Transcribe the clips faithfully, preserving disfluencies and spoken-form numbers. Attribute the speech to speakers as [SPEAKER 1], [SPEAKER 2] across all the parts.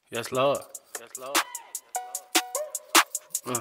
[SPEAKER 1] Yes, Lord. Yes, Lord. Uh.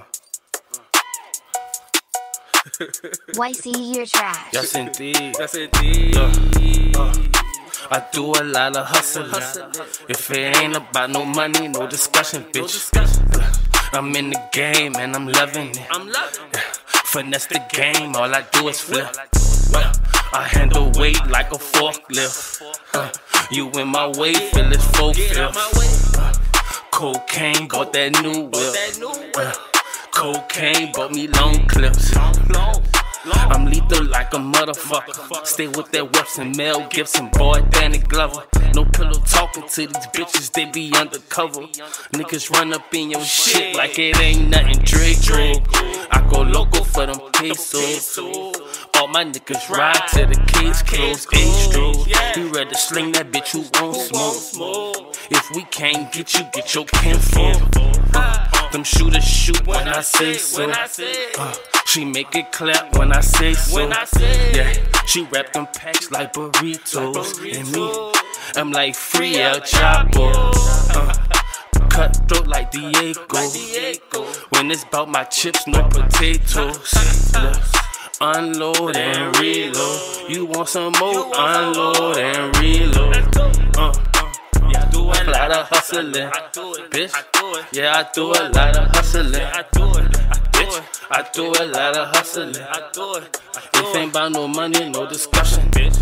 [SPEAKER 2] Y C, you're trash.
[SPEAKER 1] Yes, indeed. Yes, indeed. Uh, uh, I do a lot of hustling. If it ain't about no money, no discussion, bitch. Uh, I'm in the game and I'm loving it. I'm loving it. Finesse the game, all I do is flip. Uh, I handle weight like a forklift. Uh, you in my way, feel it full fifth. Uh, cocaine, bought that new whip. Uh, cocaine, bought me long clips. I'm lethal like a motherfucker. Stay with that Webson, Mel Gibson, boy, Danny Glover. No pillow talking to these bitches, they be undercover. Niggas run up in your shit like it ain't nothing Drake. I go local for them pesos. All my niggas ride till the case close. H-Stros, you ready to sling that bitch who won't smoke. If we can't get you, get your kinfolk. Uh, them shooters shoot when I say so. Uh, she make it clap when I say so. Yeah, she wrap them packs like burritos. And me, I'm like free El Chapo. Uh, cutthroat like Diego. When it's about my chips, no potatoes. Look, unload and reload. You want some more? Unload and reload. Uh, yeah, I do a lot of hustling, bitch. Yeah, I do a lot of hustling. Bitch, I do a lot of hustling. If ain't about no money, no discussion, bitch.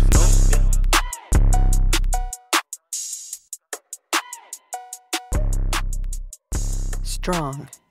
[SPEAKER 3] Strong.